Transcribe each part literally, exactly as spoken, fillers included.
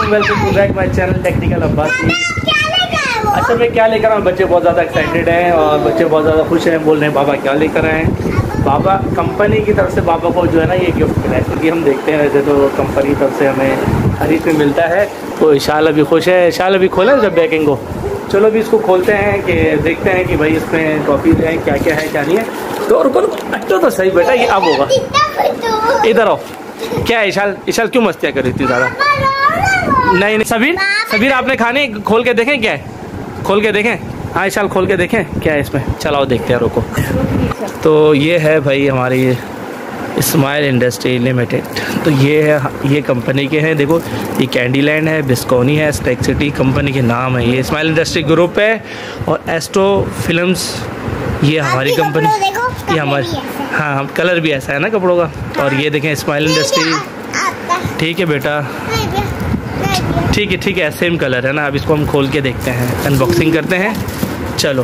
Everyone, welcome to back my channel technical Abbasi. अच्छा, मैं क्या लेकर आऊँ? बच्चे बहुत ज़्यादा एक्साइटेड हैं और बच्चे बहुत ज़्यादा खुश हैं, बोल रहे हैं बाबा क्या लेकर आए हैं। बाबा कंपनी की तरफ से बाबा को जो है ना ये गिफ्ट मिला है, क्योंकि हम देखते हैं वैसे तो कंपनी की तरफ से हमें हर एक में मिलता है। तो इशाल अभी खुश है। इशाल अभी खोला जब बैकिंग को, चलो अभी इसको खोलते हैं कि देखते हैं कि भाई इसमें टॉफीज हैं, क्या क्या है क्या नहीं है। तो रुको रुको, अच्छा तो सही बेटा, ये अब होगा। इधर आओ। क्या है इशाल? इशाल क्यों मस्तियाँ कर रही थी ज़्यादा? नहीं नहीं सबीर, सबीर आपने खाने खोल के देखें क्या है? खोल के देखें। हाँ इशाल खोल के देखें क्या है इसमें। चलाओ देखते हैं, रुको। तो ये है भाई हमारी स्माइल इंडस्ट्री लिमिटेड। तो ये है, ये कंपनी के हैं। देखो ये कैंडीलैंड है, बिस्कोनी है, स्टेक सिटी कंपनी के नाम है। ये स्माइल इंडस्ट्री ग्रुप है और एस्ट्रो फिल्म्स ये हमारी कंपनी, ये हमारी, हाँ कलर भी ऐसा है ना कपड़ों का। और ये देखें स्माइल इंडस्ट्री। ठीक है बेटा, ठीक है ठीक है, सेम कलर है ना। अब इसको हम खोल के देखते हैं, अनबॉक्सिंग करते हैं। चलो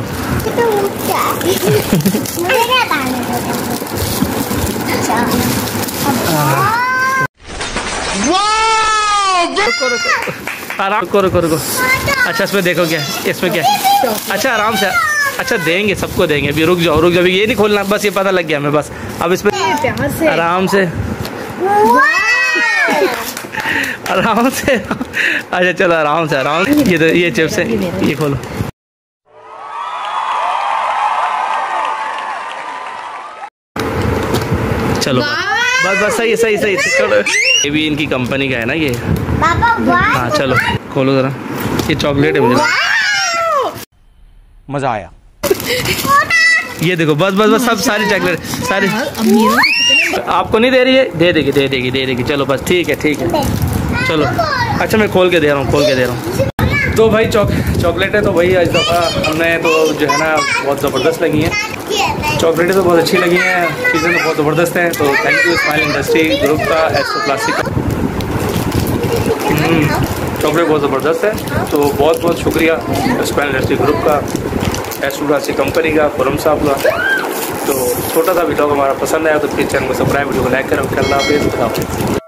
रुको रुको, आराम रुको रुको रुको। अच्छा इसमें देखो क्या इसमें क्या। अच्छा आराम से, अच्छा देंगे, सबको देंगे। अभी रुक जाओ रुक जाओ, ये नहीं खोलना, बस ये पता लग गया हमें। बस अब इसमें आराम से आराम से। अच्छा चलो आराम से आराम से। ये तो ये चिप्स है, ये खोलो। चलो बस बस सही सही सही चलो। ये भी इनकी कंपनी का है ना ये। हाँ चलो खोलो जरा। ये चॉकलेट है, मुझे मजा आया। ये देखो बस बस बस सब सारी चॉकलेट सारी। आपको नहीं दे रही है? दे देगी दे देगी दे देगी। चलो बस ठीक है ठीक है चलो। अच्छा मैं खोल के दे रहा हूँ, खोल के दे रहा हूँ। तो भाई चॉक चॉकलेट है तो भाई इस दफ़ा हमने तो जो है ना बहुत ज़बरदस्त लगी हैं। चॉकलेटें तो बहुत अच्छी लगी हैं, चीज़ें तो बहुत ज़बरदस्त हैं। तो thank you smile industry group का, एस्ट्रो प्लास्टिक का। चॉकलेट बहुत ज़बरदस्त है, तो बहुत बहुत शुक्रिया स्माइल इंडस्ट्री ग्रुप का, एस्ट्रो प्लास्टिक कंपनी का, खुरम साहब का। तो छोटा सा वीडियो हमारा पसंद आया तो प्लीज़ चैनल को सब्सक्राइब, वीडियो को लाइक करें। अल्लाह हाफ़िज़।